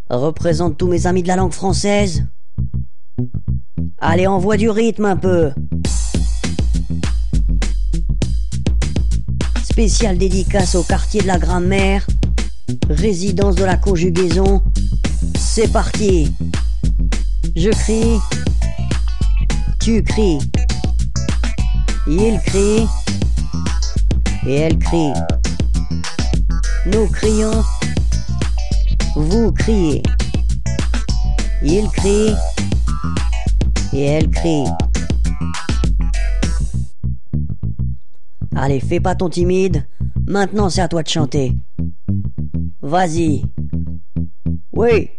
représente tous mes amis de la langue française. Allez, envoie du rythme un peu. Spéciale dédicace au quartier de la grammaire, résidence de la conjugaison. C'est parti. Je crie, tu cries, il crie et elle crie. Nous crions, vous criez, il crie et elle crie. Allez, fais pas ton timide, maintenant c'est à toi de chanter. Vas-y. Oui.